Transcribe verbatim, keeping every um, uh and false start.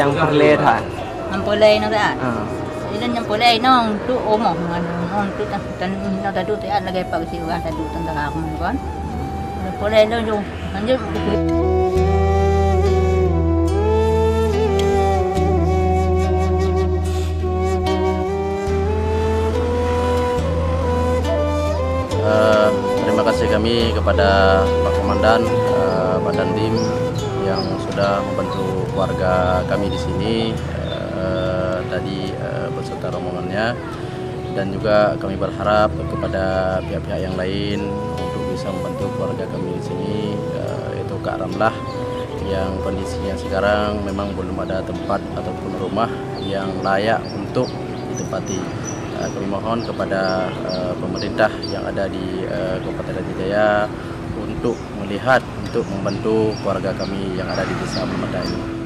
yang perle tha. Ang pulay na ta. Ah. Ilan yung pulay nong tu omo ngano nong tu tan tan na ta tu ta lagay pag si uga ta tu tan ta ka mo kan. Pulay lo yung anjo. Uh, terima kasih kami kepada Pak Komandan, uh, Pak Dandim yang sudah membantu keluarga kami di sini uh, tadi uh, beserta rombongannya, dan juga kami berharap kepada pihak-pihak yang lain untuk bisa membantu keluarga kami di sini, uh, yaitu Kak Ramlah yang kondisinya sekarang memang belum ada tempat ataupun rumah yang layak untuk ditempati. Kami mohon kepada uh, pemerintah yang ada di uh, Kabupaten Raja Jaya untuk melihat, untuk membantu keluarga kami yang ada di Desa Memeda ini.